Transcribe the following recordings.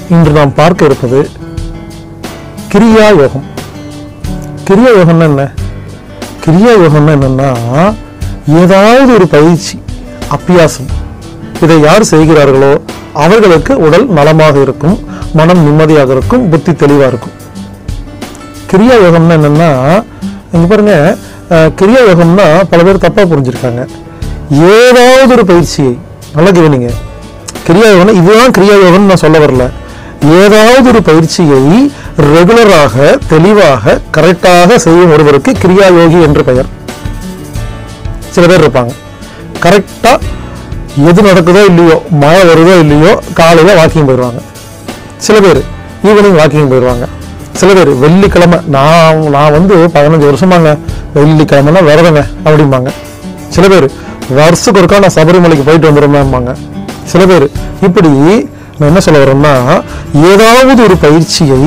இன்று நாம் பார்க்க இருப்பது கிரியா யோகம். கிரியா யோகம்னா என்ன? கிரியா யோகம்னா என்னன்னா, ஏதாவது ஒரு பயிற்சி, அபியாசம், இதை யார் செய்கிறார்களோ அவர்களுக்கு உடல் நலமாக இருக்கும், மனம் நிம்மதியாக இருக்கும், புத்தி தெளிவாக இருக்கும். கிரியா யோகம்னா என்னன்னா, இங்க பாருங்க, கிரியா யோகம்னா பல பேர் தப்பா புரிஞ்சிருக்காங்க. ஏதாவது ஒரு பயிற்சியை, நல்லா கவனிங்க, கிரியா யோகம் இதுதான் கிரியா யோகம் நான் சொல்ல வரல. ஏதாவது ஒரு பயிற்சியை ரெகுலராக, தெளிவாக, கரெக்டாக செய்யும் ஒருவருக்கு கிரியா யோகி என்று பெயர். சில பேர் இருப்பாங்க, கரெக்டா எது நடக்குதோ இல்லையோ, மழை வருதோ இல்லையோ, காலையில வாக்கிங் போயிடுவாங்க. சில பேர் ஈவினிங் வாக்கிங் போயிடுவாங்க. சில பேர் வெள்ளிக்கிழமை, நான் வந்து 15 வருஷமாங்க வெள்ளிக்கிழமைனா விரதங்க அப்படிம்பாங்க. சில பேர் வருஷத்துக்கு ஒருக்கா நான் சபரிமலைக்கு போயிட்டு வந்துடுவேன்பாங்க. சில பேர் இப்படி. நான் என்ன சொல்ல வரேன்னா, ஏதாவது ஒரு பயிற்சியை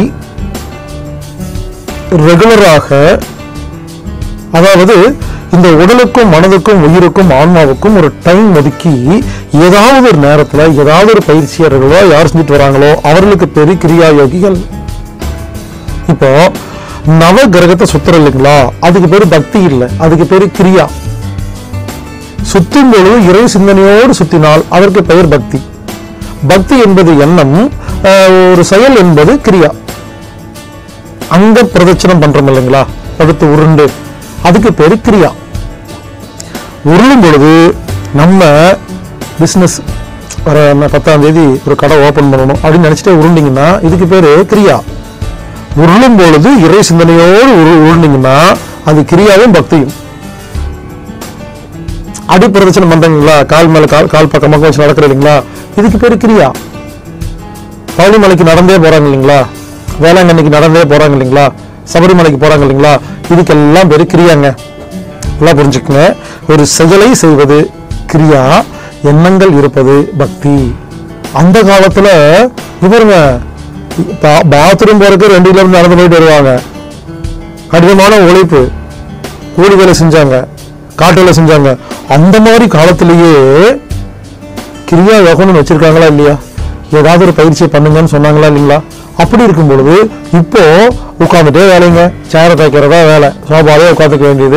ரெகுலராக, அதாவது இந்த உடலுக்கும் மனதுக்கும் உயிருக்கும் ஆன்மாவுக்கும் ஒரு டைம் ஒதுக்கி ஏதாவது ஒரு நேரத்தில் ஏதாவது ஒரு பயிற்சியை ரெகுலராக யார் செஞ்சுட்டு வராங்களோ அவர்களுக்கு பேரு கிரியா யோகிகள். இப்போ நவ கிரகத்தை சுத்துற இல்லைங்களா, அதுக்கு பேரு பக்தி இல்லை, அதுக்கு பேரு கிரியா. சுத்தும் பொழுது இறை சிந்தனையோடு சுத்தினால் அதற்கு பெயர் பக்தி. பக்தி என்பது எண்ணம், ஒரு செயல் என்பது கிரியா. அங்க பிரதட்சணம் பண்றோம் இல்லைங்களா, படுத்து உருண்டு, அதுக்கு பேரு கிரியா. உருளும் பொழுது நம்ம பிசினஸ் 10ஆம் தேதி ஒரு கடை ஓபன் பண்ணணும் அப்படின்னு நினைச்சிட்டே உருண்டிங்கன்னா இதுக்கு பேரு கிரியா. உருளும் பொழுது இறை சிந்தனையோடு உருண்டிங்கன்னா அது கிரியாவும் பக்தியும். அடி பிரதட்சணம் பண்றீங்களா, கால் மேல கால் பக்கமாக வச்சு நடக்கிற இல்லைங்களா, இதுக்கு பேரு கிரியா. பழனிமலைக்கு நடந்தே போறாங்க இல்லைங்களா, வேளாங்கண்ணிக்கு நடந்தே போறாங்க இல்லைங்களா, சபரிமலைக்கு போறாங்க இல்லைங்களா, இதுக்கெல்லாம் பேரு கிரியாங்க. எல்லாம் புரிஞ்சுக்குங்க. ஒரு செயலை செய்வது கிரியா, எண்ணங்கள் இருப்பது பக்தி. அந்த காலத்துல இவருங்க பாத்ரூம் போறதுக்கு 2 கிலோமீட்டர் நடந்து போயிட்டு வருவாங்க. கடினமான உழைப்பு, கூலி வேலை செஞ்சாங்க, காட்டு வேலை செஞ்சாங்க. அந்த மாதிரி காலத்திலேயே கிரியா யோகம்னு வச்சிருக்காங்களா இல்லையா? ஏதாவது ஒரு பயிற்சியை பண்ணுங்கன்னு சொன்னாங்களா இல்லைங்களா? அப்படி இருக்கும் பொழுது இப்போ உட்காந்துட்டே வேலைங்க, சேரை தைக்கிறதா வேலை, சோபாலே உட்காந்துக்க வேண்டியது,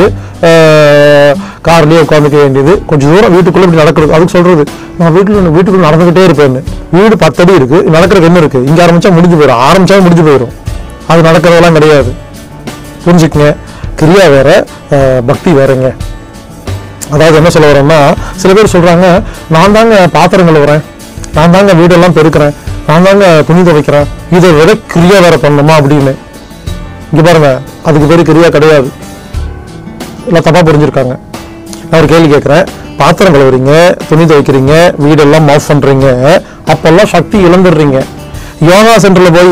கார்லயே உட்காந்துக்க வேண்டியது, கொஞ்சம் தூரம் வீட்டுக்குள்ள இப்படி நடக்கிறது. அதுக்கு சொல்றது, நான் வீட்டுக்குள்ள நடந்துகிட்டே இருப்பேன்னு. வீடு 10 அடி இருக்கு, நடக்கிறது என்ன இருக்கு, இங்க ஆரம்பிச்சா முடிஞ்சு போயிடும், ஆரம்பிச்சா முடிஞ்சு போயிடும். அது நடக்கிறதெல்லாம் கிடையாது. புரிஞ்சுக்குங்க. கிரியா வேற, பக்தி வேறங்க. அதாவது என்ன சொல்ல வரேன்னா, சில பேர் சொல்றாங்க, நான் தாங்க பாத்திரம் கழுவுறேன், நான் தாங்க வீடெல்லாம் பெருக்கிறேன், நான் தாங்க துணி துவைக்கிறேன், இதை விட கிரியா வேற பண்ணணுமா அப்படின்னு. இங்க பாருங்க, அதுக்கு பேரு கிரியா கிடையாது. எல்லாம் தப்பா புரிஞ்சிருக்காங்க. நான் ஒரு கேள்வி கேட்கிறேன், பாத்திரம் கழுவுறீங்க, துணி துவைக்கிறீங்க, வீடெல்லாம் மாஃப் பண்றீங்க, அப்பெல்லாம் சக்தி இழந்துடுறீங்க. யோகா சென்டர்ல போய்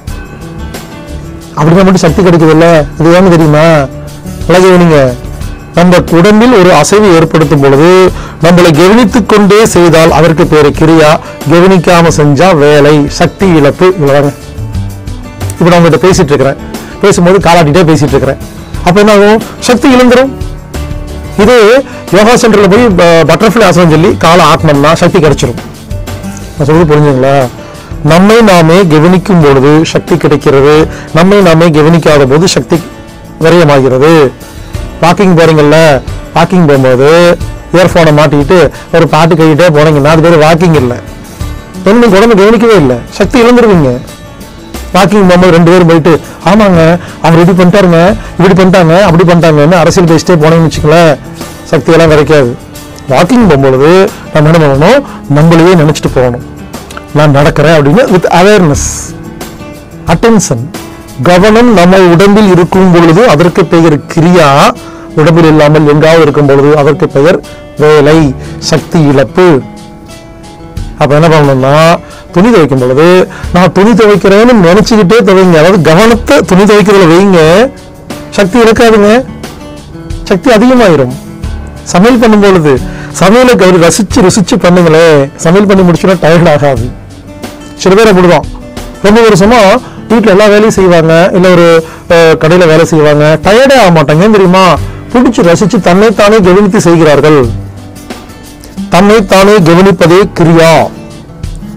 அப்படின்னா மட்டும் சக்தி கிடைக்குது இல்ல, இது ஏன்னு தெரியுமா? நீங்க நம்ம உடம்பில் ஒரு அசைவை ஏற்படுத்தும் பொழுது நம்மளை கவனித்துக் கொண்டே செய்தால் அதற்கு பேரு கிரியா. கவனிக்காம செஞ்சா வேலை, சக்தி இழப்பு. இவ்வளவுதாங்க. இப்ப நான் உங்ககிட்ட பேசிட்டு இருக்கிறேன், பேசும்போது காலாட்டிட்டே பேசிட்டு இருக்கிறேன், அப்ப என்ன ஆகும்? சக்தி இழந்துரும். இது யோகா சென்டர்ல போய் பட்டர்ஃப்ளை ஆசனம் சொல்லி காலை ஆத்மன்னா சக்தி கிடைச்சிடும். நான் சொல்றது புரிஞ்சுங்களா? நம்மை நாமே கவனிக்கும் பொழுது சக்தி கிடைக்கிறது, நம்மை நாமே கவனிக்காத போது சக்தி விரயமாகிறது. வாக்கிங் போறீங்கல்ல, வாக்கிங் போகும்போது இயர்போனை மாட்டிக்கிட்டு ஒரு பாட்டு கழிட்டே போனீங்கன்னா அது பேர் வாக்கிங் இல்லை. நீங்க உடம்பு கவனிக்கவே இல்லை, சக்தி இழந்துருவீங்க. வாக்கிங் போகும்போது 2 பேரும் போயிட்டு, ஆமாங்க அவர் இப்படி பண்ணிட்டாருங்க, இப்படி பண்ணிட்டாங்க, அப்படி பண்ணிட்டாங்கன்னு அரசியல் பேசிட்டே போனேன்னு வச்சுக்கலேன், சக்தியெல்லாம் கிடைக்காது. வாக்கிங் போகும்பொழுது நம்ம என்ன பண்ணணும்? நம்மளையே நினைச்சிட்டு போகணும், நான் நடக்கிறேன் அப்படின்னு. வித் அவேர்னஸ், அட்டென்ஷன், கவனம் நம்ம உடம்பில் இருக்கும் பொழுது அதற்கு பெயர் கிரியா. உடம்பில் இல்லாமல் எங்காவது இருக்கும் பொழுது அதற்கு பெயர் வேலை, சக்தி இழப்பு. அப்ப என்ன பண்ணணும்னா, துணி துவைக்கும் பொழுது நான் துணி துவைக்கிறேன்னு நினைச்சுக்கிட்டே துவைங்க. அதாவது கவனத்தை துணி துவைக்கிறதுல வைங்க, சக்தி இழக்காதுங்க, சக்தி அதிகமாயிரும். சமையல் பண்ணும் பொழுது சமையலுக்கு அவர் ருசிச்சு பண்ணுங்களே, சமையல் பண்ணி முடிச்சுன்னா டயர்ட் ஆகாது. சில பேர் அப்படிதான் ரொம்ப வருஷமா வீட்டுல எல்லா வேலையும் செய்வாங்க, இல்ல ஒரு கடையில வேலை செய்வாங்க, டயர்டே ஆக மாட்டாங்க. ஏன் தெரியுமா? பிடிச்சு ரசிச்சு தன்னைத்தானே கவனித்து செய்கிறார்கள். தன்னைத்தானே கவனிப்பதே கிரியா.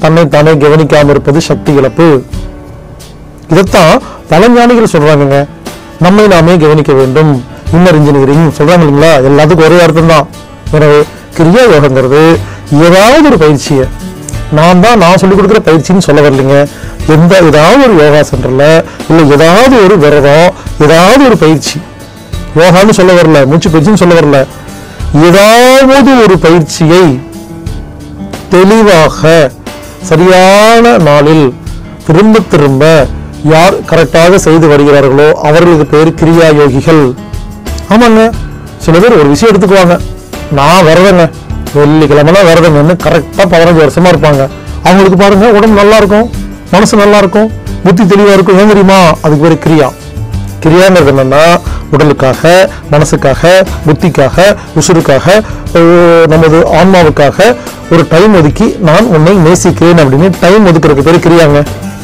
தன்னைத்தானே கவனிக்காம இருப்பது சக்தி இழப்பு. இதைத்தான் பல ஞானிகள் சொல்றாங்க. நம்மை நாமே கவனிக்க வேண்டும். இன்னர் இன்ஜினியரிங் சொல்றாங்க இல்லைங்களா, எல்லாத்துக்கும் ஒரே அர்த்தம் தான். எனவே கிரியா யோகங்கிறது ஏதாவது ஒரு பயிற்சியை நான் சொல்லிக் கொடுக்குற பயிற்சின்னு சொல்ல வரலைங்க. ஏதாவது ஒரு யோகா சென்டர்ல இல்லை ஏதாவது ஒரு விரதம், ஏதாவது ஒரு பயிற்சி, யோகான்னு சொல்ல வரல, மூச்சு பயிற்சின்னு சொல்ல வரல, ஏதாவது ஒரு பயிற்சியை தெளிவாக சரியான நாளில் திரும்ப திரும்ப யார் கரெக்டாக செய்து வருகிறார்களோ அவர்களுக்கு பேர் கிரியா யோகிகள். ஆமாங்க, சில பேர் ஒரு விஷயம் எடுத்துக்குவாங்க, நான் விரதங்க, வெள்ளிக்கிழமை விரதங்கன்னு கரெக்டா 15 வருஷமா இருப்பாங்க. அவங்களுக்கு பாருங்க உடம்பு நல்லா இருக்கும், மனசு நல்லா இருக்கும், புத்தி தெளிவா இருக்கும். ஏன் தெரியுமா? அதுக்கு பேர் கிரியா. கிரியாங்கிறது என்னன்னா உடலுக்காக, மனசுக்காக, புத்திக்காக, உசுருக்காக, நமது ஆன்மாவுக்காக ஒரு டைம் ஒதுக்கி நான் உன்னை நேசிக்கிறேன் அப்படின்னு டைம் ஒதுக்குறதுக்கு பேர் கிரியாங்க.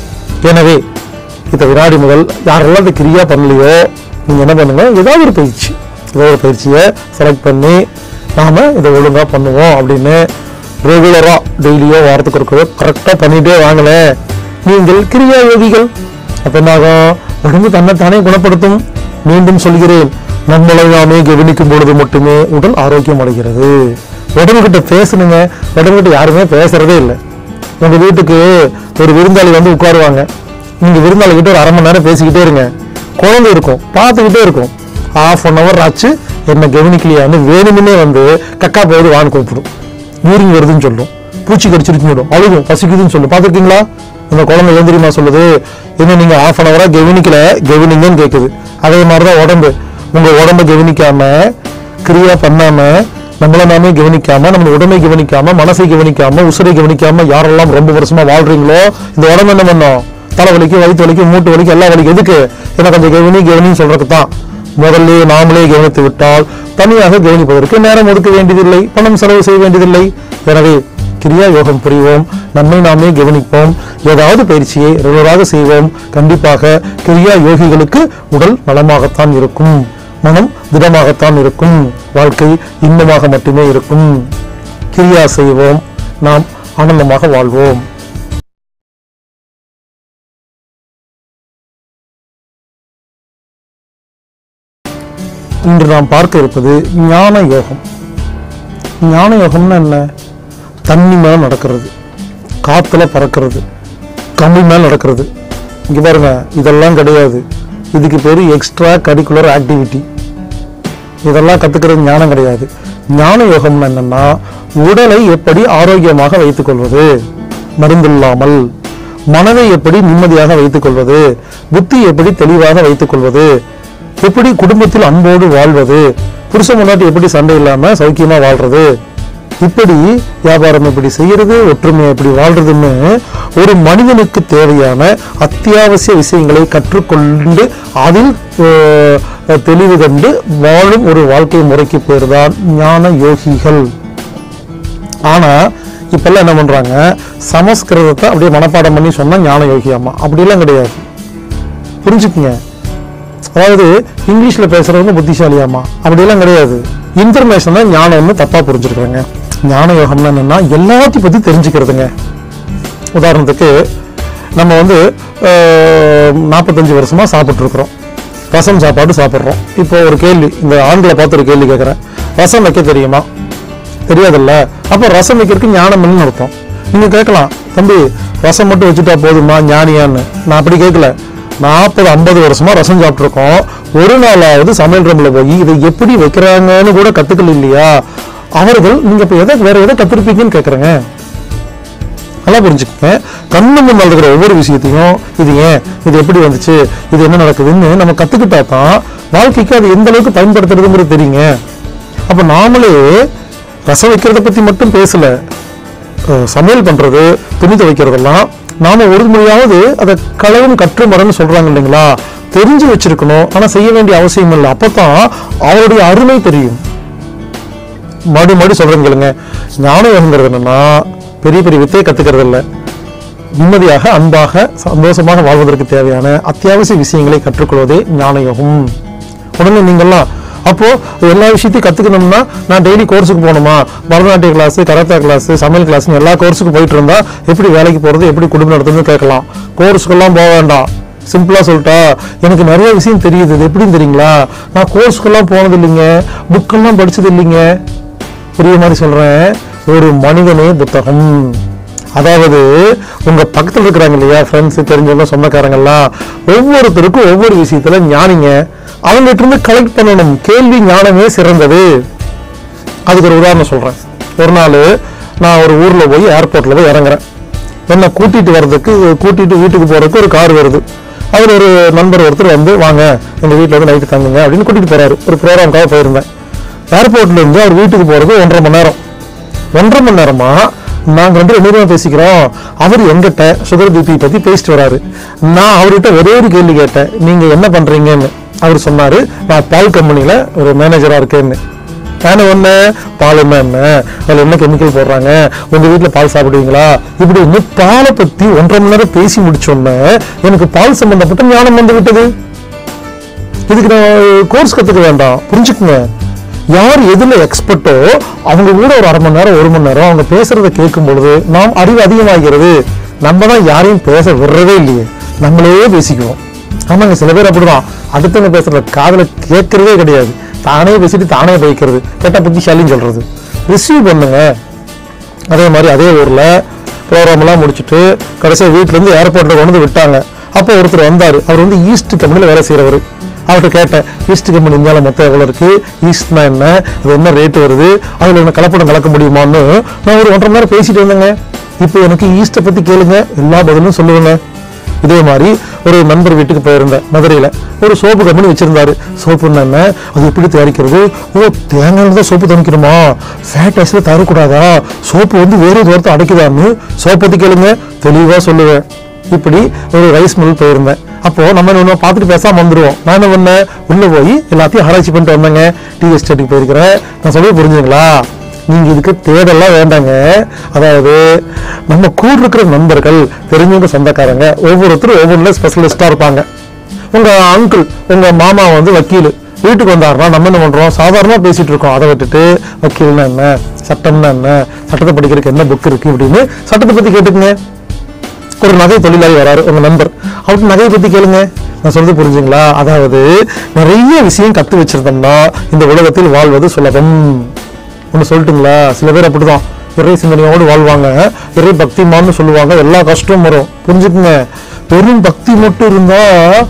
எனவே இந்த வினாடி முதல் யாரெல்லாம் இந்த கிரியா பண்ணலையோ நீங்க என்ன பண்ணுங்க, ஏதாவது ஒரு பயிற்சியை செலக்ட் பண்ணி நாம இதை ஒழுங்கா பண்ணுவோம் அப்படின்னு ரெகுலரா டெய்லியோ வாரத்துக்கு இருக்கிறதோ கரெக்டா பண்ணிட்டே வாங்கல, நீங்கள் கிரியா யோகிகள். அப்ப என்னாகும்? உடம்பு தன்னைத்தானே குணப்படுத்தும். மீண்டும் சொல்கிறேன், நம்மளை நாமே கவனிக்கும் பொழுது மட்டுமே உடல் ஆரோக்கியம் அடைகிறது. உடம்புகிட்ட பேசணுங்க, உடம்புகிட்ட யாருமே பேசுறதே இல்லை. உங்க வீட்டுக்கு ஒரு விருந்தாளி வந்து உட்காருவாங்க, நீங்க விருந்தாளி கிட்ட ஒரு 1/2 மணி நேரம் பேசிக்கிட்டே இருங்க. குழந்தை இருக்கும், பார்த்துக்கிட்டே இருக்கும். 1/2 hour ஆச்சு என்ன கவனிக்கலையான்னு வேணுமுன்னே வந்து கக்கா போகுது வான்னு கூப்பிடும், யூரின் வருதுன்னு சொல்லும், பூச்சி கடிச்சிருச்சுன்னு சொல்லும், அழுகும், பசிக்குதுன்னு சொல்லும். பார்த்துருக்கீங்களா? அந்த குழந்தை ஏன் தெரியுமா சொல்லுது? என்ன நீங்க 1/2 hour கவனிக்கல, கவனிங்கன்னு கேட்குது. அதே மாதிரிதான் உடம்பு. உங்க உடம்பை கவனிக்காம, கிரியா பண்ணாம, நம்மள நாமே கவனிக்காம, நம்ம உடம்பை கவனிக்காம, மனசை கவனிக்காம, உசுரை கவனிக்காம யாரெல்லாம் ரொம்ப வருஷமா வாழ்றீங்களோ இந்த உடம்பு என்ன பண்ணும்? தலைவலிக்கு, வயிற்று வலிக்கு, மூட்டு வலிக்கு, எல்லா வலிக்கு. எதுக்கு? எனக்கு அந்த கவனின்னு சொல்றதுக்கு தான். முதல்ல நாமளே கவனித்து விட்டால் தனியாக கவனிப்பதற்கு நேரம் ஒதுக்க வேண்டியதில்லை, பணம் செலவு செய்ய வேண்டியதில்லை. எனவே கிரியா யோகம் புரிவோம், நம்மை நாமே கவனிப்போம், ஏதாவது பயிற்சியை ரெகுலராக செய்வோம். கண்டிப்பாக கிரியா யோகிகளுக்கு உடல் நலமாகத்தான் இருக்கும், மனம் திடமாகத்தான் இருக்கும், வாழ்க்கை இன்பமாக மட்டுமே இருக்கும். கிரியா செய்வோம், நாம் ஆனந்தமாக வாழ்வோம். இன்று நாம் பார்க்க இருப்பது ஞான யோகம். ஞான யோகம்னா என்ன? தண்ணி மேல நடக்கிறது, காத்துல பறக்கிறது, கம்பி மேல நடக்கிறது. இங்க பாருங்க, இதெல்லாம் கிடையாது. இதுக்கு பேரு எக்ஸ்ட்ரா கரிக்குலர் ஆக்டிவிட்டி. இதெல்லாம் கத்துக்கிறது ஞானம் கிடையாது. ஞான யோகம்னா என்னன்னா உடலை எப்படி ஆரோக்கியமாக வைத்துக் கொள்வது, மருந்தில்லாமல், மனதை எப்படி நிம்மதியாக வைத்துக் கொள்வது, புத்தி எப்படி தெளிவாக வைத்துக் கொள்வது, எப்படி குடும்பத்தில் அன்போடு வாழ்வது, புருஷ முன்னாடி எப்படி சண்டை இல்லாம சௌக்கியமா வாழ்றது, இப்படி வியாபாரம் எப்படி செய்யறது, ஒற்றுமை எப்படி வாழ்றதுன்னு ஒரு மனிதனுக்கு தேவையான அத்தியாவசிய விஷயங்களை கற்றுக்கொண்டு அதில் தெளிவு கண்டு வாழும் ஒரு வாழ்க்கை முறைக்கு பேர் தான் ஞான யோகிகள். ஆனா இப்பெல்லாம் என்ன பண்றாங்க, சமஸ்கிருதத்தை அப்படியே மனப்பாடம் பண்ணி சொன்னா ஞான யோகியாமா. அப்படியெல்லாம் கிடையாது, புரிஞ்சுக்குங்க. அதாவது இங்கிலீஷ்ல பேசுறவங்க புத்திசாலியாமா, அப்படியெல்லாம் கிடையாது. இன்ஃபர்மேஷன் தான் ஞானம்னு தப்பா புரிஞ்சுருக்காங்க. ஞான யோகம்னா என்னன்னா எல்லாத்தையும் பத்தி தெரிஞ்சுக்கிறதுங்க. உதாரணத்துக்கு நம்ம வந்து 45 வருஷமா சாப்பிட்டு இருக்கிறோம், ரசம் சாப்பாடு சாப்பிட்றோம். இப்போ ஒரு கேள்வி, இந்த ஆண்களை பார்த்து ஒரு கேள்வி கேட்குறேன், ரசம் வைக்க தெரியுமா? தெரியாதுல்ல. அப்போ ரசம் வைக்கிறதுக்கு ஞானம்னு அர்த்தம். நீங்க கேட்கலாம், தம்பி ரசம் மட்டும் வச்சுட்டா போதுமா ஞானியான்னு. நான் அப்படி கேட்கல. 40-50 வருஷமா ரசம் சாப்பிட்ருக்கோம், ஒரு நாளாவது சமையல் ரூம்ல போய் இதை எப்படி வைக்கிறாங்கன்னு கூட கத்துக்கல இல்லையா? அவர்கள் நீங்க இப்ப வேற எதை கத்திருப்பீங்கன்னு கேட்கறேங்க. நல்லா புரிஞ்சுக்கங்க. கண்ணு முன்னால் இருக்கிற ஒவ்வொரு விஷயத்தையும் இது ஏன், இது எப்படி வந்துச்சு, இது என்ன நடக்குதுன்னு நம்ம கத்துக்கிட்டா தான் வாழ்க்கைக்கு அது எந்த அளவுக்கு பயன்படுத்துறதுங்கிறது தெரியுங்க. அப்ப நாமளே ரசம் வைக்கிறத பத்தி மட்டும் பேசல, சமையல் பண்றது, துணி துவைக்கிறதெல்லாம் நாம ஒரு முறையாவது அதை களவும் கற்று மரன்னு சொல்றாங்க இல்லைங்களா? தெரிஞ்சு வச்சிருக்கணும், ஆனா செய்ய வேண்டிய அவசியம் இல்லை. அப்பதான் அவருடைய அருமை தெரியும். மறுபடி சொல்றேன் கேளுங்க. ஞான யோகங்கிறது என்னன்னா பெரிய பெரிய வித்தையை கத்துக்கிறது இல்லை, நிம்மதியாக அன்பாக சந்தோஷமாக வாழ்வதற்கு தேவையான அத்தியாவசிய விஷயங்களை கற்றுக்கொள்வதே ஞான யோகம். உடனே நீங்கள்லாம் அப்போ எல்லா விஷயத்தையும் கத்துக்கணும்னா நான் டெய்லி கோர்ஸுக்கு போகணுமா? பரதநாட்டிய கிளாஸ், கராத்தே கிளாஸ், சமையல் கிளாஸ், எல்லா கோர்ஸுக்கு போயிட்டு இருந்தா எப்படி வேலைக்கு போறது, எப்படி குடும்பம் நடத்துன்னு கேட்கலாம். கோர்ஸுக்கெல்லாம் போக வேண்டாம். சிம்பிளா சொல்லிட்டா, எனக்கு நிறைய விஷயம் தெரியுது. இது எப்படின்னு தெரியுங்களா? நான் கோர்ஸுக்கெல்லாம் போனது இல்லைங்க, புக்கெல்லாம் படிச்சது இல்லைங்க. புரிய மாதிரி சொல்றேன். ஒரு மனிதனே புத்தகம். அதாவது உங்க பக்கத்தில் இருக்கிறாங்க இல்லையா, ஃப்ரெண்ட்ஸ், தெரிஞ்சவங்க, சொந்தக்காரங்கெல்லாம், ஒவ்வொருத்தருக்கும் ஒவ்வொரு விஷயத்துல ஞானிங்க. அவங்ககிட்ட இருந்து கலெக்ட் பண்ணணும். கேள்வி ஞானமே சிறந்தது. அதுக்கு ஒரு உதாரணம் சொல்றேன். ஒரு நாள் நான் ஒரு ஊர்ல போய் ஏர்போர்ட்ல போய் இறங்குறேன். என்னை கூட்டிட்டு வீட்டுக்கு போறதுக்கு ஒரு கார் வருது. அவர் ஒரு நண்பர் ஒருத்தர் வந்து, வாங்க எங்க வீட்டுல வந்து நைட்டு தங்குங்க அப்படின்னு கூட்டிட்டு போறாரு. ஒரு ப்ரோக்ராமுக்காக போயிருந்தேன். ஏர்போர்ட்ல இருந்து அவர் வீட்டுக்கு போறது 1.5 மணி நேரம். 1.5 மணி நேரமா நாங்க 2 பேரும் பேசிக்கிறோம். அவர் எங்கிட்ட சுகர் பிபி பத்தி பேசிட்டு வராரு. நான் அவர்கிட்ட ஒரே ஒரு கேள்வி கேட்டேன், நீங்க என்ன பண்றீங்கன்னு. அவர் சொன்னாரு, நான் பால் கம்பெனில ஒரு மேனேஜரா இருக்கேன்னு. நான் ஒண்ணு, பாலுன்னா என்ன, அதுல என்ன கெமிக்கல் போடுறாங்க, உங்க வீட்டுல பால் சாப்பிடுவீங்களா, இப்படி பாலை பத்தி 1.5 மணி நேரம் பேசி முடிச்சோன்னு எனக்கு பால் சம்பந்தப்பட்ட ஞானம் வந்து விட்டது. இதுக்கு நான் கோர்ஸ் கத்துக்க வேண்டாம். புரிஞ்சுக்குங்க, யார் எதுல எக்ஸ்பர்ட்டோ அவங்க கூட ஒரு 1/2 மணி நேரம் 1 மணி நேரம் அவங்க பேசுறத கேட்கும் பொழுது நாம் அறிவு அதிகமாகிறது. நம்ம தான் யாரையும் பேச விடுறதே இல்லையே, நம்மளே பேசிக்குவோம். ஆமாங்க, சில பேர் அப்படிதான். அடுத்தவங்க பேசுறத காதுல கேட்கறதே கிடையாது. தானே பேசிட்டு தானே போய்க்கிறது, கேட்டா புத்திசாலின்னு சொல்றது. ரிசீவ் பண்ணுங்க. அதே மாதிரி அதே ஊர்ல ப்ரோக்ராம் எல்லாம் முடிச்சுட்டு கடைசியாக வீட்டுல இருந்து ஏர்போர்ட்ல கொண்டு வந்து விட்டாங்க. அப்போ ஒருத்தர் வந்தாரு. அவர் வந்து ஈஸ்ட் கம்பெனில வேலை செய்யறவர். அவர்கிட்ட கேட்டேன், ஈஸ்ட் கம்பெனி இந்தியாவில் மொத்தம் எவ்வளவு இருக்கு, ஈஸ்ட்னா என்ன, அது என்ன ரேட்டு வருது, அதுல என்ன கலப்படம் கலக்க முடியுமான்னு நான் ஒரு 1.5 மணி நேரம் பேசிட்டு வந்தேங்க. இப்போ எனக்கு ஈஸ்ட்டை பத்தி கேளுங்க, எல்லா பதிலும் சொல்லுவேங்க. இதே மாதிரி ஒரு நண்பர் வீட்டுக்கு போயிருந்தேன் மதுரையில. ஒரு சோப்பு கம்பெனி வச்சிருந்தாரு. சோப்புன்னா என்ன, அது எப்படி தயாரிக்கிறது, ஓ தேங்காயில தான் சோப்பு தணிக்கணுமா, ஃபேட் ஆசிட்ல தரக்கூடாதா, சோப்பு வந்து வேற தூரத்தை அடைக்குதான்னு சோப்பு பத்தி கேளுங்க, தெளிவா சொல்லுவேன். இப்படி ஒரு ரைஸ் மில் போயிருந்தேன். அப்போ நம்ம என்ன பார்த்துட்டு பேசாம வந்துருவோம். நான் என்ன பண்ணேன், உள்ள போய் எல்லாத்தையும் ஆராய்ச்சி பண்ணிட்டு வந்தேங்க. டீ எஸ்டேட்டுக்கு போயிருக்கிறேன். நான் சொல்லி புரிஞ்சுங்களா, நீங்க இதுக்கு தேடலாம் வேண்டாங்க. அதாவது நம்ம கூட இருக்கிற நண்பர்கள், தெரிஞ்சவங்க, சொந்தக்காரங்க, ஒவ்வொருத்தரும் ஒவ்வொன்றுல ஸ்பெஷலிஸ்டா இருப்பாங்க. உங்க அங்கிள், உங்க மாமா வந்து வக்கீல், வீட்டுக்கு வந்தாருன்னா நம்ம என்ன பண்றோம், சாதாரணமா பேசிட்டு இருக்கோம். அதை விட்டுட்டு வக்கீல்னா என்ன, சட்டம்னா என்ன, சட்டத்தை படிக்கிறதுக்கு என்ன புக் இருக்கு இப்படின்னு சட்டத்தை பத்தி கேட்டுக்குங்க. ஒரு நகை தொழிலாளி வராரு உங்க நண்பர், அவருக்கு நகையை பத்தி கேளுங்க. நான் சொல்றது புரிஞ்சுங்களா? அதாவது நிறைய விஷயம் கத்து வச்சிருந்தோம்னா இந்த உலகத்தில் வாழ்வது சுலபம். ஒண்ணு சொல்லட்டுங்களா, சில பேர் அப்படிதான் இறை சிந்தனையோடு வாழ்வாங்க, இறை பக்திமான்னு சொல்லுவாங்க, எல்லா கஷ்டமும் வரும். புரிஞ்சுக்குங்க, பெரும் பக்தி மட்டும் இருந்தா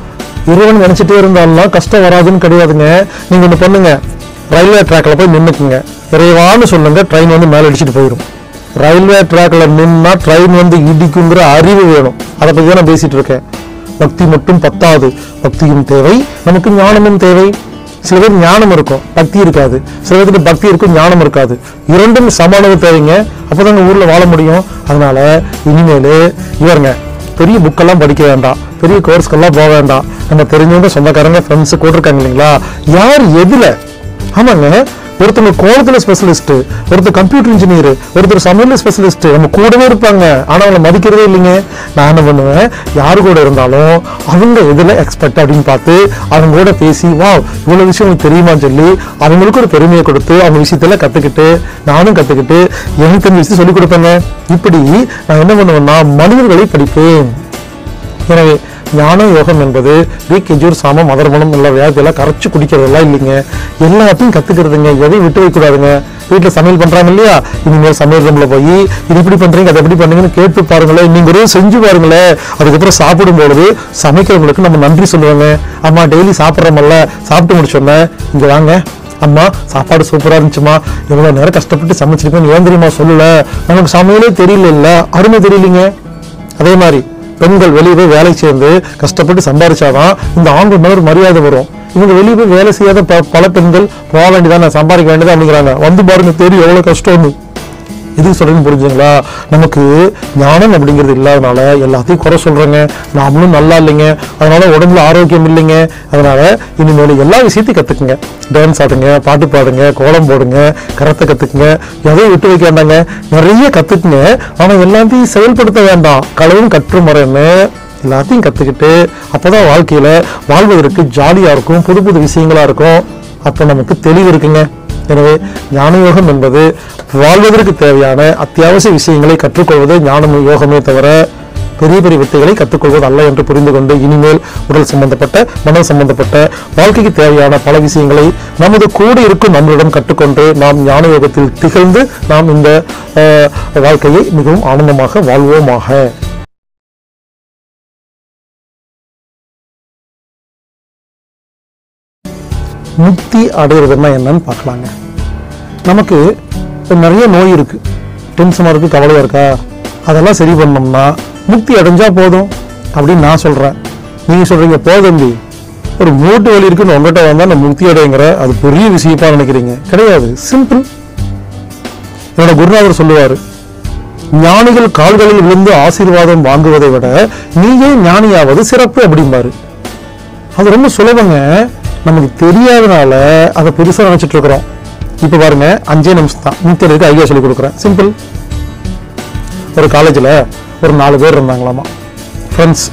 இறைவன் நினைச்சிட்டே இருந்தாலும் கஷ்டம் வராதுன்னு கிடையாதுங்க. நீங்க ஒண்ணு பண்ணுங்க, ரயில்வே ட்ராக்ல போய் நின்னுக்குங்க, இறைவான்னு சொல்லுங்க, ட்ரெயின் வந்து மேல அடிச்சுட்டு போயிடும். ரயில்வே ட்ராக்ல நின்னா ட்ரெயின் வந்து இடிக்குங்கிற அறிவு வேணும். அதை பத்தி தான் நான் பேசிட்டு இருக்கேன். பக்தி மட்டும் பத்தாது, பக்தியும் தேவை, நமக்கு ஞானமும் தேவை. சில பேர் ஞானம் இருக்கும், பக்தி இருக்காது. சில பேருக்கு பக்தி இருக்கும், ஞானம் இருக்காது. இரண்டும் சமானது தேவைங்க. அப்பதாங்க ஊர்ல வாழ முடியும். அதனால இனிமேலு இவருங்க பெரிய புக்கெல்லாம் படிக்க வேண்டாம், பெரிய கோர்ஸ்க்கெல்லாம் போக வேண்டாம். நம்ம தெரிஞ்சவங்க, சொந்தக்காரங்க, ஃப்ரெண்ட்ஸ் கூட இருக்காங்க இல்லைங்களா, யார் எதுல, ஆமாங்க, ஒருத்தர் கோலத்துல ஸ்பெஷலிஸ்ட், ஒருத்தர் கம்ப்யூட்டர் இன்ஜினியர், ஒருத்தர் சமையல் ஸ்பெஷலிஸ்ட், நம்ம கூடவே இருப்பாங்க. ஆனா அவங்களை மதிக்கிறதே இல்லைங்க. நான் என்ன பண்ணுவேன், யாரு கூட இருந்தாலும் அவங்க எதுல எக்ஸ்பர்ட் அப்படின்னு பார்த்து அவங்க கூட பேசி, வா இவ்வளவு விஷயம் உங்களுக்கு தெரியுமான்னு சொல்லி அவங்களுக்கு ஒரு பெருமையை கொடுத்து அவங்க விஷயத்துல கத்துக்கிட்டு நானும் கத்துக்கிட்டு எனக்கு தெரிஞ்ச விஷயம் சொல்லிக் கொடுப்பேங்க. இப்படி நான் என்ன பண்ணுவேன்னா மனிதர்களை படிப்பேன். எனவே ஞான யோகம் என்பது ரீகெஜூர், சாமம், அதர்மணம் எல்லா வியாதியெல்லாம் கரைச்சு குடிக்கிறதெல்லாம் இல்லைங்க. எல்லாத்தையும் கத்துக்கிறதுங்க, எதையும் விட்டு வைக்கூடாதுங்க. வீட்டில் சமையல் பண்றாங்க இல்லையா, இனிமேல் சமையல் ரூம்ல போய் இது இப்படி பண்றீங்க, அதை எப்படி பண்ணீங்கன்னு கேட்டு பாருங்களேன். நீங்க ஒரு செஞ்சு பாருங்களேன். அதுக்கப்புறம் சாப்பிடும் பொழுது சமைக்கிறவங்களுக்கு நம்ம நன்றி சொல்லுவாங்க. அம்மா டெய்லி சாப்பிட்றோமல்ல, சாப்பிட்டு முடிச்சோன்னே இங்க வாங்க அம்மா, சாப்பாடு சூப்பரா இருந்துச்சுமா, எவ்வளவு நேரம் கஷ்டப்பட்டு சமைச்சிருக்கேன்னு ஏன் தெரியுமா சொல்லல, நமக்கு சமையலே தெரியல, இல்ல அருமை தெரியலீங்க. அதே மாதிரி பெண்கள் வெளியே போய் வேலை சேர்ந்து கஷ்டப்பட்டு சம்பாதிச்சாதான் இந்த ஆண்கள் மேல ஒரு மரியாதை வரும். இவங்க வெளியே போய் வேலை செய்யாத பல பெண்கள் போக வேண்டியதான், சம்பாதிக்க வேண்டியதான் அப்படிங்கிறாங்க. வந்து பாருங்க தெரியும் எவ்வளவு கஷ்டம்னு. எதுக்கு சொல்றேன்னு புரிஞ்சுங்களா? நமக்கு ஞானம் அப்படிங்கிறது இல்லாதனால எல்லாத்தையும் குறை சொல்றேங்க. நாமளும் நல்லா இல்லைங்க, அதனால உடம்புல ஆரோக்கியம் இல்லைங்க. அதனால இனிமேல் எல்லா விஷயத்தையும் கத்துக்குங்க. டான்ஸ் ஆடுங்க, பாட்டு பாடுங்க, கோலம் போடுங்க, கரத்தை கத்துக்குங்க, எதையும் விட்டு வைக்க வேண்டாங்க. நிறைய கத்துக்குங்க, ஆனா எல்லாத்தையும் செயல்படுத்த வேண்டாம். களவும் கற்று முறைன்னு எல்லாத்தையும் கத்துக்கிட்டு அப்பதான் வாழ்க்கையில வாழ்வதற்கு ஜாலியா இருக்கும், புது புது விஷயங்களா இருக்கும். அப்ப நமக்கு தெளிவு இருக்குங்க. எனவே ஞான யோகம் என்பது வாழ்வதற்கு தேவையான அத்தியாவசிய விஷயங்களை கற்றுக்கொள்வது ஞான யோகமே தவிர பெரிய பெரிய வித்தைகளை கற்றுக்கொள்வது அல்ல என்று புரிந்து கொண்டு இனிமேல் உடல் சம்பந்தப்பட்ட மனம் சம்பந்தப்பட்ட வாழ்க்கைக்கு தேவையான பல விஷயங்களை நமது கூட இருக்கும் நம்மளிடம் கற்றுக்கொண்டு நாம் ஞான யோகத்தில் திகழ்ந்து நாம் இந்த வாழ்க்கையை மிகவும் ஆனந்தமாக வாழ்வோமாக. முக்தி அடைகிறதுனா என்னன்னு பார்க்கலாங்க. நமக்கு நிறைய நோய் இருக்கு, டென்ஷனாக இருக்கு, கவலையா இருக்கா, அதெல்லாம் சரி பண்ணோம்னா முக்தி அடைஞ்சா போதும் அப்படின்னு நான் சொல்றேன். நீங்க சொல்றீங்க போதம்பி ஒரு மூட்டு வலி இருக்குன்னு உங்ககிட்ட வந்தா நான் முக்தி அடைங்கிற, அது பெரிய விஷயமா நினைக்கிறீங்க. கிடையாது, சிம்பிள். என்னோட குருநாதர் சொல்லுவாரு, ஞானிகள் கால்களில் விழுந்து ஆசீர்வாதம் வாங்குவதை விட நீயே ஞானியாவது சிறப்பு அப்படிம்பாரு. அது ரொம்ப சுலபங்க. நமக்கு தெரியாதனால அதை பெருசா நினைச்சிட்டு இருக்கிறோம். இப்ப பாருங்க, 5 நிமிஷம் தான் முக்தி அடைக்கு ஐடியா சொல்லி கொடுக்குறேன். சிம்பிள். ஒரு காலேஜ்ல ஒரு 4 பேர் இருந்தாங்களாமா, ஃப்ரெண்ட்ஸ்.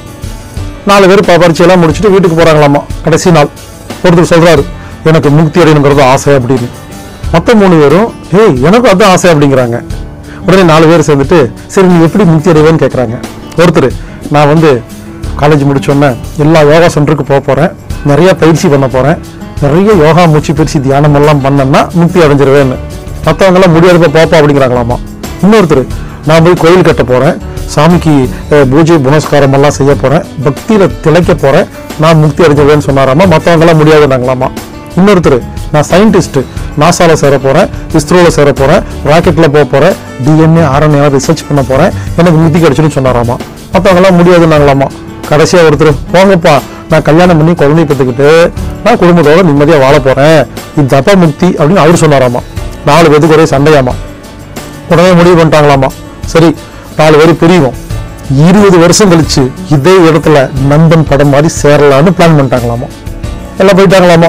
4 பேர் பரீட்சையெல்லாம் முடிச்சுட்டு வீட்டுக்கு போறாங்களாமா. கடைசி நாள் ஒருத்தர் சொல்றாரு, எனக்கு முக்தி அடையணுங்கிறது ஆசை அப்படின்னு. மொத்தம் 3 பேரும் எனக்கும் அது ஆசை அப்படிங்கிறாங்க. உடனே 4 பேர் சேர்ந்துட்டு சரி நீ எப்படி முக்தி அடைவேன்னு கேட்கறாங்க. ஒருத்தர், நான் காலேஜ் முடிச்சோன்னே எல்லா யோகா சென்டருக்கு போறேன், நிறைய பயிற்சி பண்ண போறேன், நிறைய யோகா மூச்சு பயிற்சி தியானம் எல்லாம் பண்ணேன்னா முக்தி அடைஞ்சிருவேன்னு. மற்றவங்க எல்லாம் முடியாதப்ப போப்பா அப்படிங்கிறாங்களாமா. இன்னொருத்தர், நான் போய் கோயில் கட்ட போறேன், சாமிக்கு பூஜை புனஸ்காரம் எல்லாம் செய்ய போறேன், பக்தியில திளைக்க போறேன், நான் முக்தி அடைஞ்சிருவேன்னு சொன்னாராமா. மற்றவங்க எல்லாம் முடியாதுனாங்களாமா. இன்னொருத்தர், நான் சயின்டிஸ்ட், நாசால சேர போறேன், இஸ்ரோல சேர போறேன், ராக்கெட்ல போக போறேன், DNA RNA ரிசர்ச் பண்ண போறேன், எனக்கு முக்தி கிடைச்சுன்னு சொன்னாராமா. மற்றவங்க எல்லாம் முடியாதுன்னாங்களாமா. கடைசியா ஒருத்தர், போங்கப்பா நான் கல்யாணம் பண்ணி குழந்தை பெற்றுக்கிட்டு நான் குடும்பத்தோட நிம்மதியா வாழ போறேன், இது அப்பா முக்தி அப்படின்னு அவரு சொன்னாராமா. 4 பேருக்கு ஒரே சண்டையாமா. உடனே முடிவு பண்ணிட்டாங்களாமா, சரி 4 பேர் பிரிவோம், 20 வருஷம் கழிச்சு இதே இடத்துல நண்பன் படம் மாதிரி சேரலான்னு பிளான் பண்ணிட்டாங்களாமா. எல்லாம் போயிட்டாங்களாமா.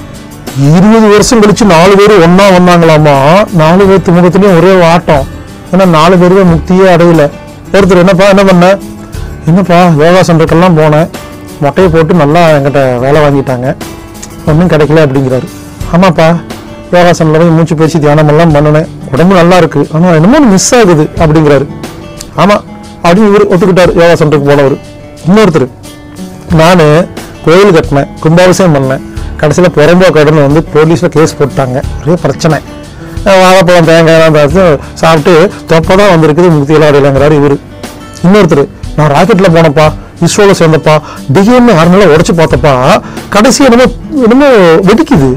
20 வருஷம் கழிச்சு 4 பேரும் ஒன்னா வந்தாங்களாமா. 4 பேர்த்து முகத்துலயும் ஒரே ஆட்டம். ஏன்னா 4 பேருமே முக்தியே அடையல. ஒருத்தர், என்ன பண்ண, என்னப்பா யோகா சென்டருக்கெல்லாம் போனேன், மொட்டையை போட்டு நல்லா என்கிட்ட வேலை வாங்கிட்டாங்க, ஒன்றும் கிடைக்கல அப்படிங்கிறாரு. ஆமாப்பா யோகாசனில் போய் மூச்சு பயிற்சி தியானம் எல்லாம் பண்ணினேன், உடம்பு நல்லா இருக்கு, ஆனால் என்னமோ மிஸ் ஆகுது அப்படிங்கிறாரு. ஆமாம் அப்படின்னு இவர் ஒத்துக்கிட்டாரு, யோகா சென்டருக்கு போனவர். இன்னொருத்தர், நான் கோயில் கட்டினேன், கும்பாபிஷேகம் பண்ணேன், கடைசியில் புறம்போக்கடன்னு போலீஸில் கேஸ் போட்டாங்க, ஒரே பிரச்சனை, வாழைப்பழம் தேங்காய் சாப்பிட்டு தொப்பதான் வந்திருக்குது, முக்தியெல்லாம் அடையலைங்கிறாரு இவர். இன்னொருத்தர், நான் ராக்கெட்ல போனப்பா, இஸ்ரோல சேர்ந்தப்பா, DNA RNA உடைச்சு பார்த்தப்பா, கடைசி என்னமோ வெடிக்குது,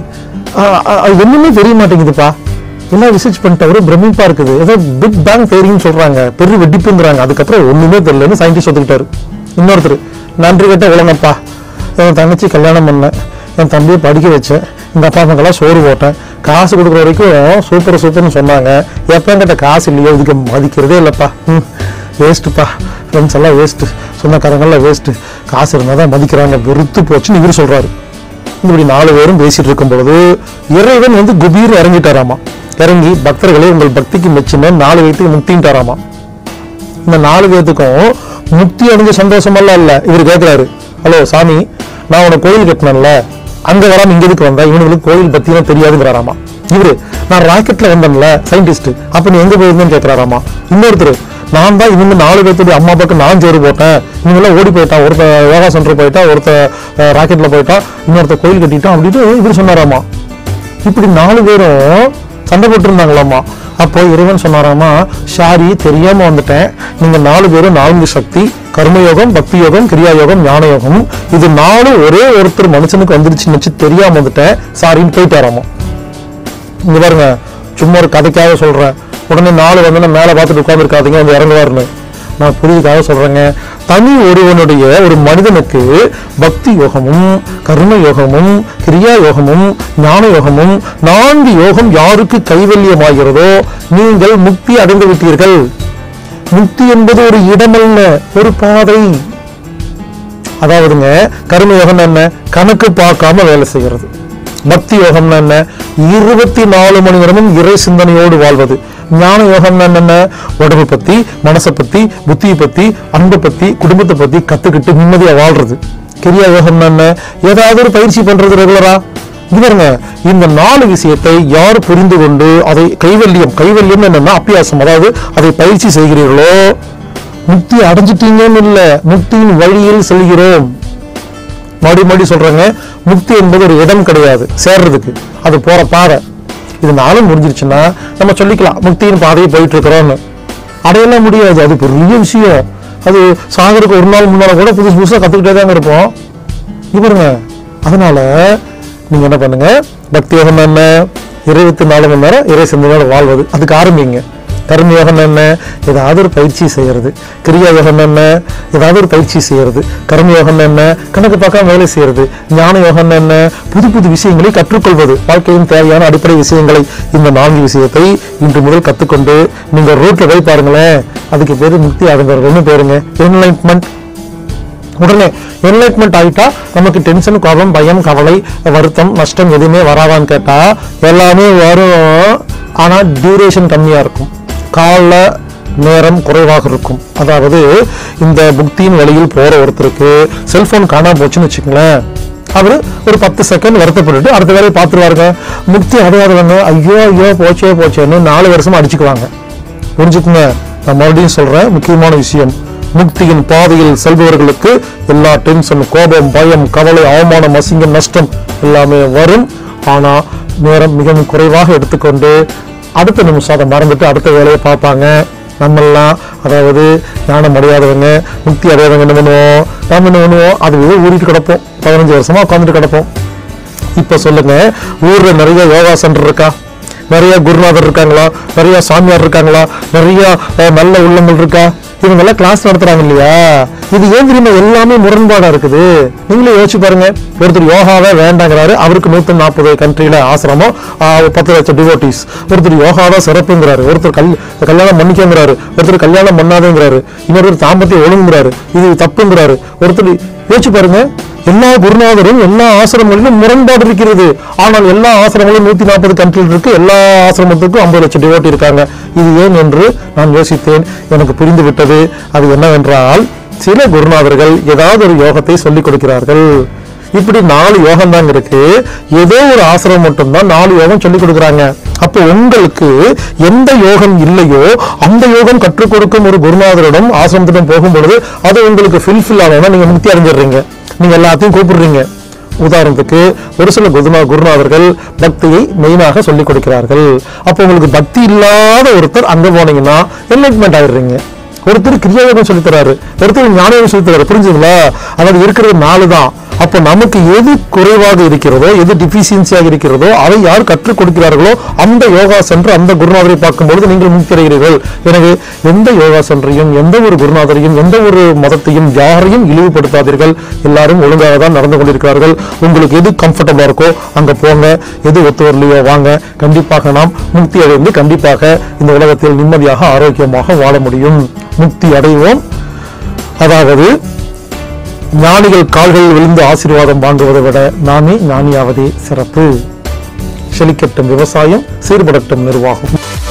அது என்னமே தெரிய மாட்டேங்குதுப்பா, எல்லாம் ரிசர்ச் பண்ணிட்டவரு பிரமிப்பா இருக்குது, ஏதோ பிக் பேங் தியரின்னு சொல்றாங்க, பெரிய வெடிப்புங்கிறாங்க, அதுக்கப்புறம் ஒண்ணுமே தெரியலன்னு சயின்டிஸ்ட் ஒத்துக்கிட்டாரு. இன்னொருத்தர், நன்றி கேட்ட விளங்கப்பா, என் தங்கச்சி கல்யாணம் பண்ணேன், என் தம்பியை படிக்க வச்சேன், எங்க அப்பா அம்மாக்கெல்லாம் சோறு போட்டேன், காசு கொடுக்குற வரைக்கும் சூப்பர்னு சொன்னாங்க, எப்பங்கிட்ட காசு இல்லையோ இதுக்கு மதிக்கிறதே இல்லைப்பா, வேஸ்ட்டுப்பா, ஃப்ரெண்ட்ஸ் எல்லாம் வேஸ்ட்டு, சொந்தக்காரங்கெல்லாம் வேஸ்ட்டு, காசு இருந்தால் தான் மதிக்கிறாங்க, வெறுத்து போச்சுன்னு இவர் சொல்றாரு. இப்படி 4 பேரும் பேசிட்டு இருக்கும் பொழுது இறைவன் குபீர் இறங்கிட்டாராமா. இறங்கி பக்தர்களே உங்கள் பக்திக்கு மெச்சுன்னு 4 பேத்துக்கு முக்தின்ட்டாராமா. இந்த 4 பேத்துக்கும் முக்தி அடைஞ்ச சந்தோஷமெல்லாம் இல்ல. இவர் கேட்கிறாரு, ஹலோ சாமி, நான் உனக்கு கோயில் கட்டினேன்ல, அங்க வராம இங்க எதுக்கு வந்தா, இவனுக்கு கோயில் பத்தினா தெரியாதுங்கிறாராமா. இவரு, நான் ராக்கெட்ல வந்தேன்ல சயின்டிஸ்ட், அப்ப நீ எங்க போயிருந்தேன்னு கேட்கிறாராமா. இன்னொருத்தர், நான் தான் இவங்க 4 பேர்த்துடைய அம்மா அப்பாக்கு நான் ஜோறு போட்டேன், இவங்கெல்லாம் ஓடி போயிட்டான், ஒருத்த யோகா சென்டர் போயிட்டா, ஒருத்த ராக்கெட்ல போயிட்டா, இன்னொருத்த கோயில் கட்டிட்டான் அப்படின்னு இவர் சொன்னாராமா. இப்படி 4 பேரும் சண்டை போட்டு இருந்தாங்களாமா. அப்போ இறைவன் சொன்னாராமா, ஷாரி தெரியாம வந்துட்டேன், நீங்க 4 பேரும் 4 சக்தி, கர்மயோகம், பக்தி யோகம், கிரியா யோகம், ஞான யோகம், இது 4 ஒரே ஒருத்தர் மனுஷனுக்கு வந்துருச்சுன்னு வச்சு தெரியாம வந்துட்டேன், சாரின்னு போயிட்டாராமா. இங்க பாருங்க, சும்மா ஒரு கதைக்காக சொல்றேன், உடனே 4 மேலே பார்த்துட்டு உட்கார்ந்து இருக்காதீங்க, இறங்குவாருன்னு நான் புரியுதுக்காக சொல்றேங்க. தனி ஒருவனுடைய ஒரு மனிதனுக்கு பக்தி யோகமும், கர்ம யோகமும், கிரியா யோகமும், ஞான யோகமும், 4 யோகம் யாருக்கு கைவல்யமாகிறதோ நீங்கள் முக்தி அடைந்து விட்டீர்கள். முக்தி என்பது ஒரு இடமல்ல, ஒரு பாதை. அதாவதுங்க, கர்ம யோகம் என்ன, கணக்கு பார்க்காம வேலை செய்கிறது. பக்தி யோகம்னா என்ன, 24 மணி நேரமும் இறை சிந்தனையோடு வாழ்வது. ஞான யோகம்னா என்ன, உடம்பை பத்தி, மனசை பத்தி, புத்தியை பத்தி, அன்பை பத்தி, குடும்பத்தை பத்தி கத்துக்கிட்டு நிம்மதியா வாழ்றது. கிரியா யோகம்னா என்ன, ஏதாவது ஒரு பயிற்சி பண்றது ரெகுலரா. பாருங்க, இந்த 4 விஷயத்தை யார் புரிந்து கொண்டு அதை கைவல்யம் என்னன்னா அபியாசம், அதாவது அதை பயிற்சி செய்கிறீர்களோ முக்தி அடைஞ்சிட்டீங்கன்னு இல்ல, முக்தியின் வழியில் செல்கிறோம். மறுபடி சொல்றாங்க, முக்தி என்பது ஒரு இடம் கிடையாது சேர்றதுக்கு, அது போற பாதை. இது 4 முடிஞ்சிருச்சுன்னா நம்ம சொல்லிக்கலாம் முக்தியின் பாதையை போயிட்டு இருக்கிறோம்னு. அடையலாம் முடியாது, அது பெரிய விஷயம். அது சாகருக்கு ஒரு நாள் முன்னால கூட புதுசா கத்துக்கிட்டே தாங்க இருப்போம். பாருங்க, அதனால நீங்க என்ன பண்ணுங்க, பக்தி யோகம் என்ன, 24 மணி நேரம் இறை சிந்தனையோட வாழ்வது, அதுக்கு ஆரம்பிங்க. கர்ம யோகம் என்ன, ஏதாவது ஒரு பயிற்சி செய்யறது. கிரியா யோகம் என்ன, ஏதாவது ஒரு பயிற்சி செய்யறது. கர்ம யோகம் என்ன, கணக்கு பார்க்காம வேலை செய்யறது. ஞான யோகம் என்ன, புது புது விஷயங்களை கற்றுக்கொள்வது, வாழ்க்கையின் தேவையான அடிப்படை விஷயங்களை. இந்த 4 விஷயத்தை இன்று முதல் கத்துக்கொண்டு நீங்க ரோட்ல போய் பாருங்களேன், அதுக்கு பேரு முக்தி அடைந்தவர்கள்னு பேருங்க. என்லைட்மெண்ட். உடனே என்லைட்மெண்ட் ஆகிட்டா நமக்கு டென்ஷன், கோபம், பயம், கவலை, வருத்தம், நஷ்டம் எதுவுமே வராதான்னு கேட்டா எல்லாமே வரும். ஆனா டியூரேஷன் கம்மியா இருக்கும், கால நேரம் குறைவாக இருக்கும். அதாவது இந்த முக்தியின் வழியில் போற ஒருத்தருக்கு செல்போன் காணாம போச்சுன்னு வச்சுக்கங்களேன், அவரு ஒரு 10 செகண்ட் வருத்தப்பட்டு அடுத்த வேலையை பார்த்துருவாருங்க. முக்தி அடையாதவங்க ஐயோ போச்சேன்னு 4 வருஷமா அடிச்சுக்குவாங்க. புரிஞ்சுக்குங்க, நான் மறுபடியும் சொல்றேன், முக்கியமான விஷயம். முக்தியின் பாதையில் செல்பவர்களுக்கு எல்லா டென்ஷன், கோபம், பயம், கவலை, அவமானம், அசிங்கம், நஷ்டம் எல்லாமே வரும். ஆனா நேரம் மிகவும் குறைவாக எடுத்துக்கொண்டு அடுத்த நிமிஷம் அதை மறந்துட்டு அடுத்த வேலையை பார்ப்பாங்க. நம்மெல்லாம் அதாவது ஞானம் அடையாதவங்க, முக்தி அடையாதவங்க என்ன பண்ணுவோம், நாம் என்ன பண்ணுவோம், அதுவே ஊறிட்டு கிடப்போம். 15 வருஷமா உட்காந்துட்டு கிடப்போம். இப்ப சொல்லுங்க, ஊர்ல நிறைய யோகா சென்டர் இருக்கா, நிறைய குருநாதர் இருக்காங்களா, நிறைய சாமியார் இருக்காங்களா, நிறைய நல்ல உள்ளங்கள் இருக்கா, இவங்கெல்லாம் கிளாஸ் நடத்துறாங்க இல்லையா? இது ஏன் தெரியுமா எல்லாமே முரண்பாடா இருக்குது? நீங்களே யோசிச்சு பாருங்க. ஒருத்தர் யோகாவே வேண்டாங்கிறாரு, அவருக்கு 140 கண்ட்ரியில ஆசிரமம், 10 லட்சம் டிவோட்டிஸ். ஒருத்தர் யோகாவா சிறப்புங்கிறாரு, ஒருத்தர் கல்யாணம் பண்ணிக்கங்கிறாரு, ஒருத்தர் கல்யாணம் பண்ணாதேங்கிறாரு, இன்னொருத்தர் தாம்பத்தியம் ஒழுங்குங்கிறாரு, இது தப்புங்கிறாரு. ஒருத்தர் யோசிச்சு பாருங்க, எல்லா குருநாதரும் எல்லா ஆசிரமங்களிலும் முரண்பாடு இருக்கிறது. ஆனால் எல்லா ஆசிரமங்களும் 140 கண்ட்ரியில் இருக்கு, எல்லா ஆசிரமத்துக்கும் 50 லட்சம் டிவோட்டி இருக்காங்க. இது ஏன் என்று நான் யோசித்தேன், எனக்கு புரிந்து விட்டது. அது என்னவென்றால், சில குருநாதர்கள் ஏதாவது ஒரு யோகத்தை சொல்லிக் கொடுக்கிறார்கள். இப்படி 4 யோகம் தாங்க இருக்கு, ஏதோ ஒரு ஆசிரமம் மட்டும்தான் 4 யோகம் சொல்லிக் கொடுக்குறாங்க. அப்போ உங்களுக்கு எந்த யோகம் இல்லையோ அந்த யோகம் கற்றுக் கொடுக்கும் ஒரு குருநாதரிடம் ஆசிரமத்திடம் போகும் பொழுது அது உங்களுக்கு ஃபில்ஃபில் ஆகணும், நீங்க முக்தி அடைஞ்சிடுறீங்க. நீங்க எல்லாத்தையும் கூப்பிடுறீங்க. உதாரணத்துக்கு ஒரு சில குருநாதர்கள் பக்தியை மெயினாக சொல்லிக் கொடுக்கிறார்கள். அப்போ உங்களுக்கு பக்தி இல்லாத ஒருத்தர் அங்க போனீங்கன்னா என்லைட்மெண்ட் ஆயிடுறீங்க. ஒருத்தர் கிரியாயோகம் சொல்லித் தராரு, ஒருத்தர் ஞானயோகம் சொல்லித் தராரு. புரிஞ்சுங்களா? அதாவது இருக்கிறது 4 தான். அப்போ நமக்கு எது குறைவாக இருக்கிறதோ, எது டிஃபிஷியன்சியாக இருக்கிறதோ அதை யார் கற்றுக் கொடுக்கிறார்களோ அந்த யோகா சென்று அந்த குருநாதரை பார்க்கும்பொழுது நீங்கள் முக்தி அடைகிறீர்கள். எனவே எந்த யோகா சென்றையும், எந்த ஒரு குருநாதரையும், எந்த ஒரு மதத்தையும் யாரையும் இழிவுபடுத்தாதீர்கள். எல்லாரும் ஒழுங்காக தான் நடந்து கொண்டிருக்கிறார்கள். உங்களுக்கு எது கம்ஃபர்டபுளா இருக்கோ அங்க போங்க, எது ஒத்து வரலையோ வாங்க. கண்டிப்பாக நாம் முக்தி அடைந்து கண்டிப்பாக இந்த உலகத்தில் நிம்மதியாக ஆரோக்கியமாக வாழ முடியும். முக்தி அடைவோம். அதாவது ஞானிகள் கால்களில் விழுந்து ஆசீர்வாதம் வாங்குவதை விட நாமே ஞானியாவதே சிறப்பு. செழிக்கட்டும் விவசாயம், சீர்படட்டும் நிர்வாகம்.